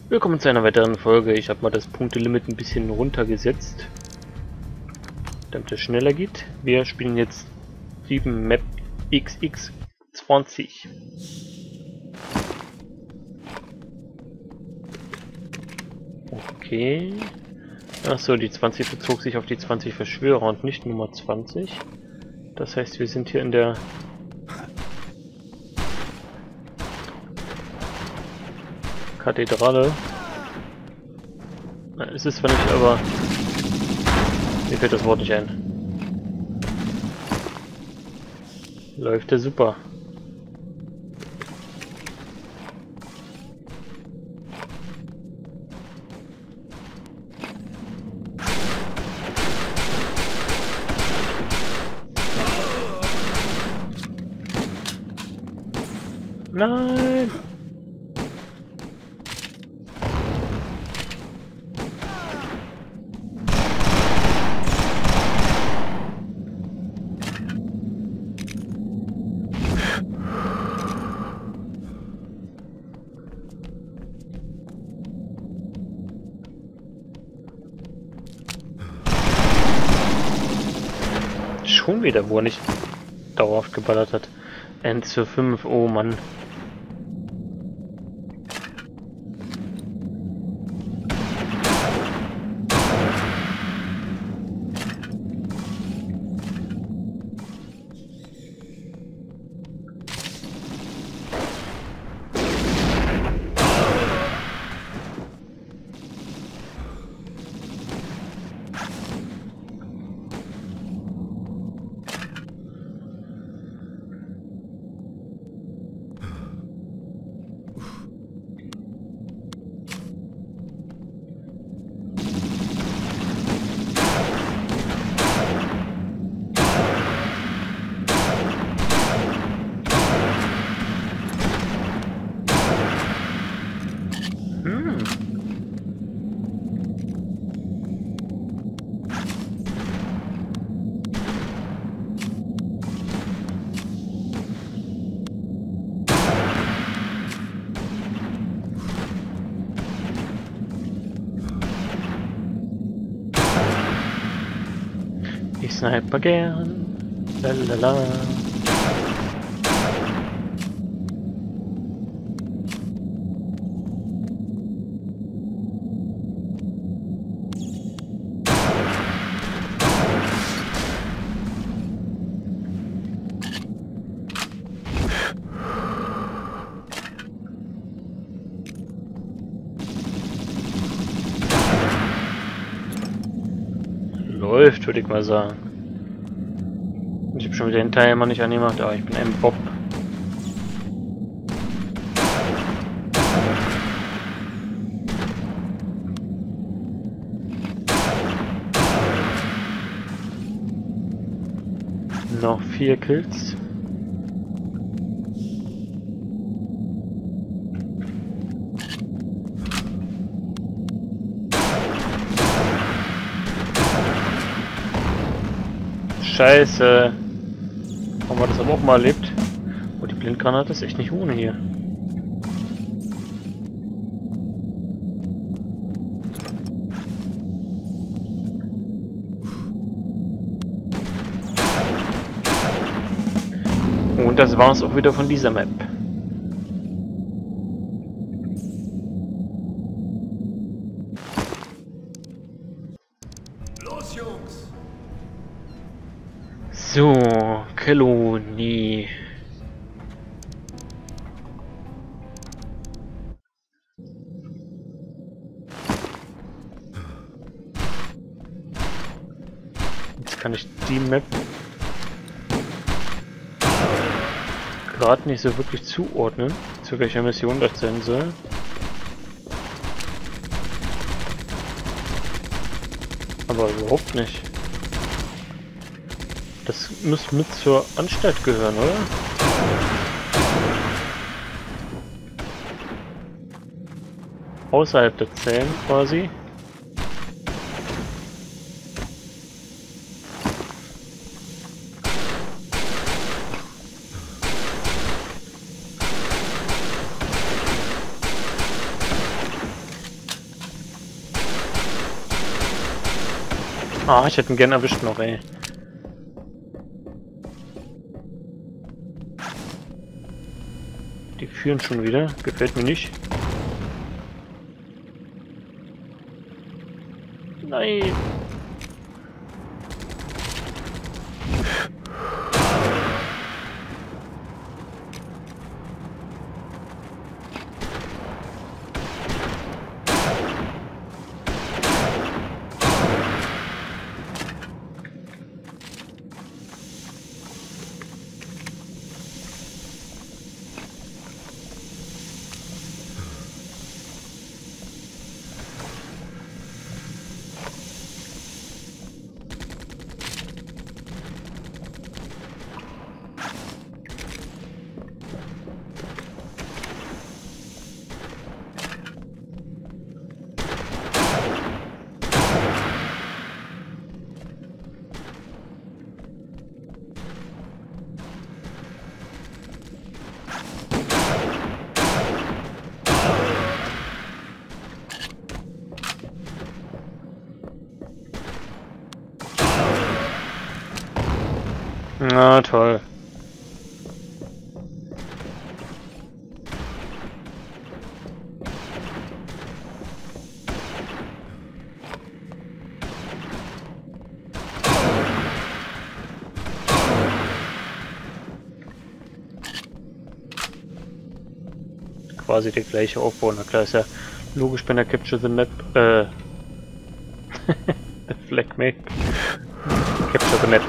Willkommen zu einer weiteren Folge. Ich habe mal das Punktelimit ein bisschen runtergesetzt, damit es schneller geht. Wir spielen jetzt 7 Map XX20. Okay. Achso, die 20 bezog sich auf die 20 Verschwörer und nicht Nummer 20. Das heißt, wir sind hier in der Kathedrale. Na, ist es zwar nicht, aber mir fällt das Wort nicht ein. Läuft ja super. Nein! Schon wieder, wo er nicht dauerhaft geballert hat. N zu 5, oh Mann. Ich sniper gern. Lalala. Läuft, würde ich mal sagen. Ich habe schon wieder den Teil immer nicht angemacht, aber ich bin ein Bob. Noch 4 Kills. Scheiße. Haben wir das aber auch mal erlebt? Oh, die Blindgranate ist echt nicht ohne hier. Und das war es auch wieder von dieser Map. Los, Jungs! So, Kolonie. Jetzt kann ich die Map gerade nicht so wirklich zuordnen, zu welcher Mission das sein soll. Aber überhaupt nicht. Das muss mit zur Anstalt gehören, oder? Außerhalb der Zellen quasi. Ah, ich hätte ihn gern erwischt noch, ey. Die führen schon wieder. Gefällt mir nicht. Nein. Na toll. Quasi der gleiche Aufbau. Na klar, ist ja logisch bei der Capture the Map, the Flag Map. Capture the Map.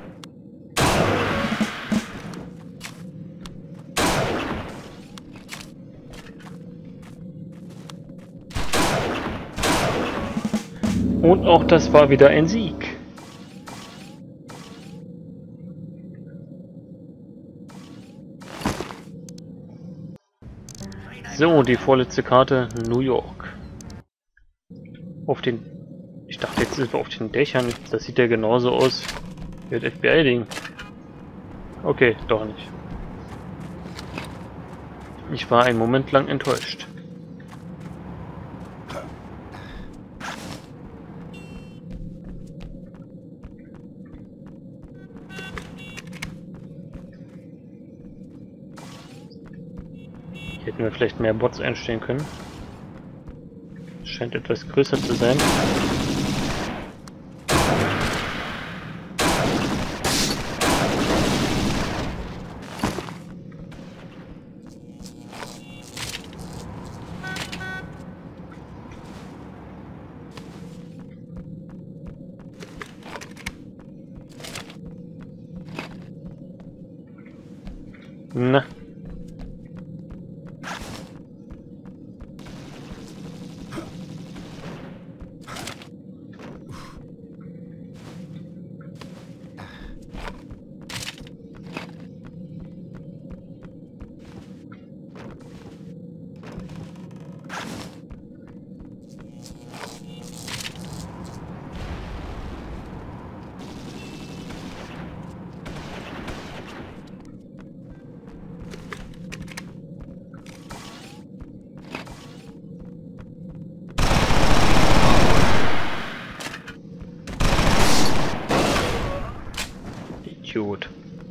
Und auch das war wieder ein Sieg. So, die vorletzte Karte, New York. Auf den... Ich dachte, jetzt sind wir auf den Dächern. Das sieht ja genauso aus wie das FBI-Ding. Okay, doch nicht. Ich war einen Moment lang enttäuscht. Hier hätten wir vielleicht mehr Bots einstellen können. Scheint etwas größer zu sein. Na. Idiot.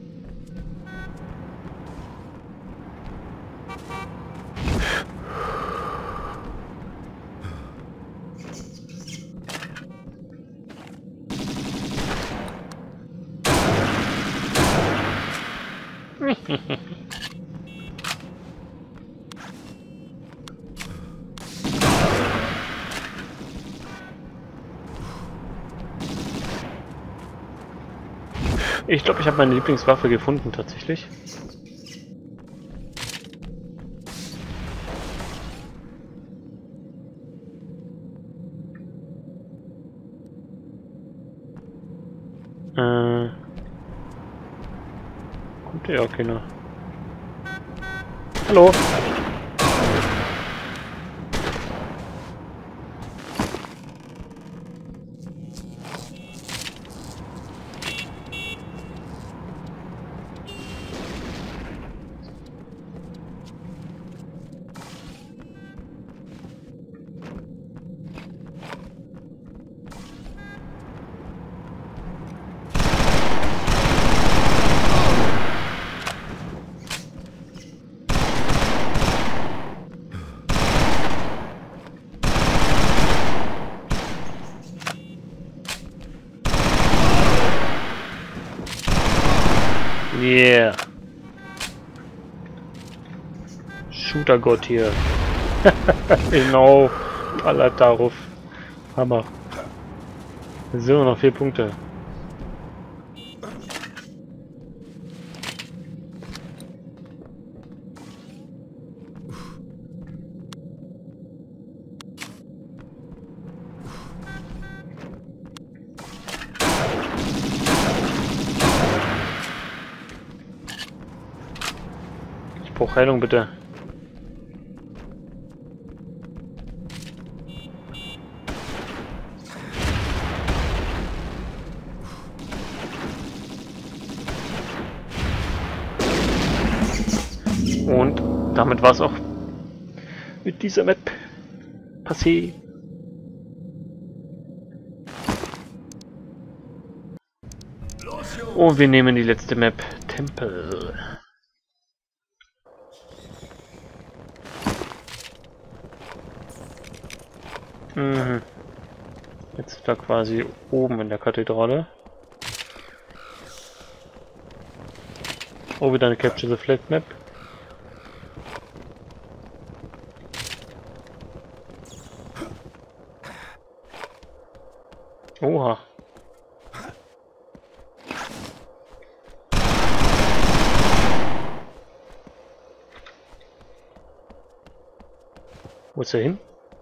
Ich glaube, ich habe meine Lieblingswaffe gefunden, tatsächlich. Kommt ja auch keiner. Hallo? Yeah. Shooter-Gott hier. Genau. Ballert darauf. Hammer. So, noch 4 Punkte. Ich brauche Heilung, bitte. Und damit war es auch mit dieser Map passé. Und wir nehmen die letzte Map, Tempel. Mhm. Jetzt da quasi oben in der Kathedrale. Oh, wieder eine Capture the Flag Map. Oha. Wo ist er hin?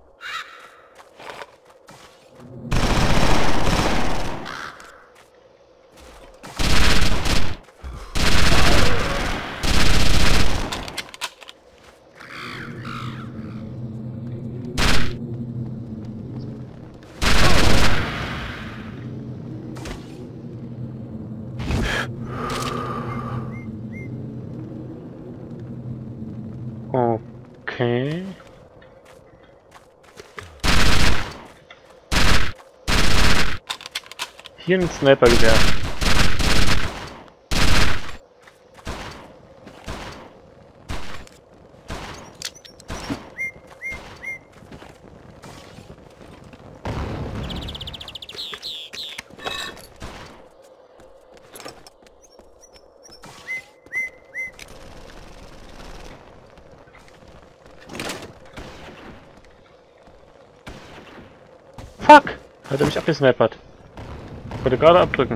Okay. Hier ein Snipergewehr. Fuck! Hat er mich abgesnipert. Ich wollte gerade abdrücken.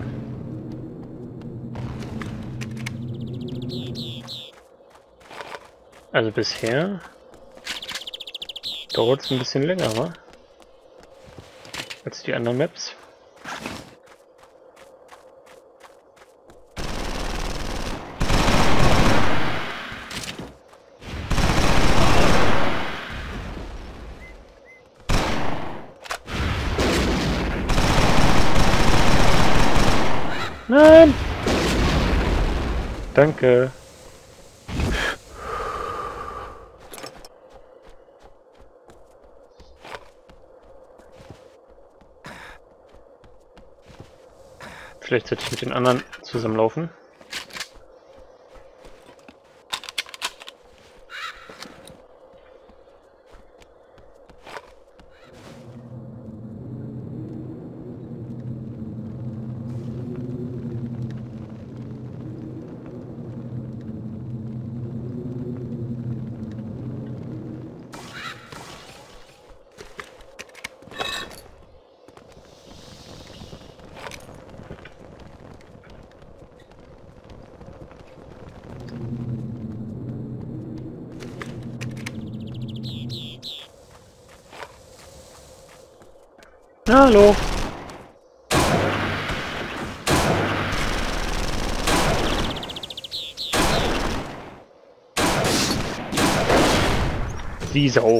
Also bisher dauert es ein bisschen länger, wa? Als die anderen Maps. Nein! Danke. Vielleicht sollte ich mit den anderen zusammenlaufen. Hallo. Die Sau.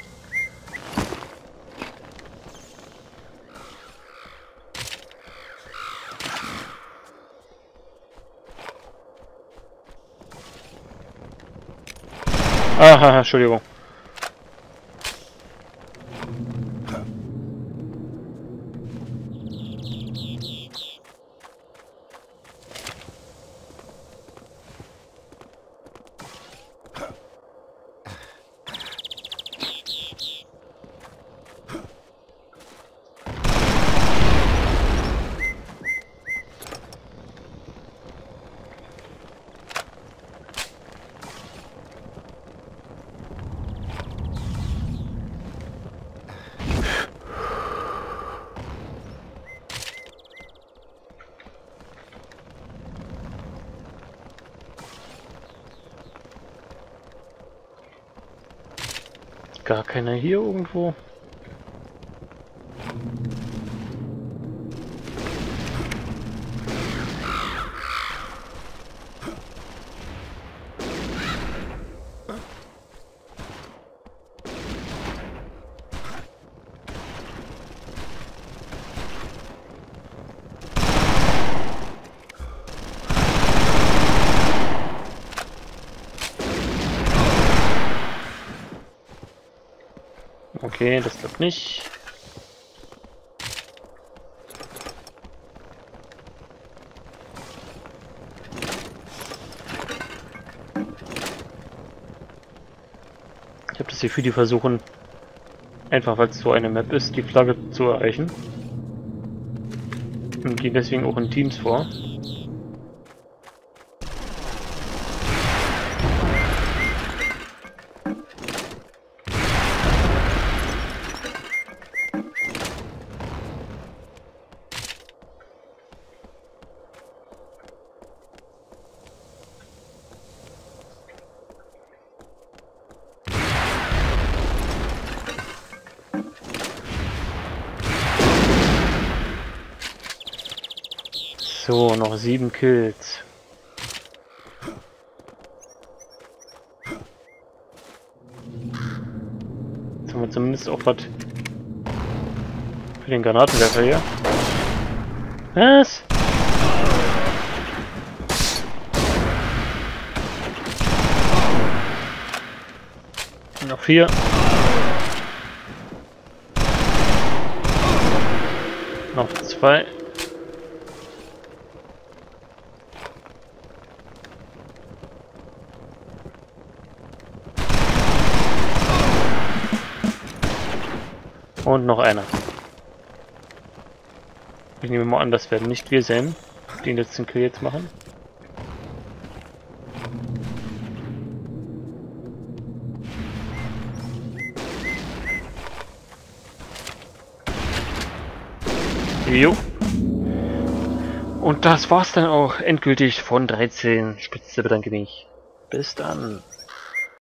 Aha, Entschuldigung. gar keiner hier irgendwo? Okay, das klappt nicht. Ich habe das Gefühl, die versuchen, einfach weil es so eine Map ist, die Flagge zu erreichen. Und gehen deswegen auch in Teams vor. So, noch 7 Kills. Jetzt haben wir zumindest auch was für den Granatenwerfer hier. Was? Noch 4. Noch 2. Und noch einer. Ich nehme mal an, das werden nicht wir sein, die den letzten Kill jetzt machen. Jo. Und das war's dann auch endgültig von 13. Spitze bedanke mich. Bis dann.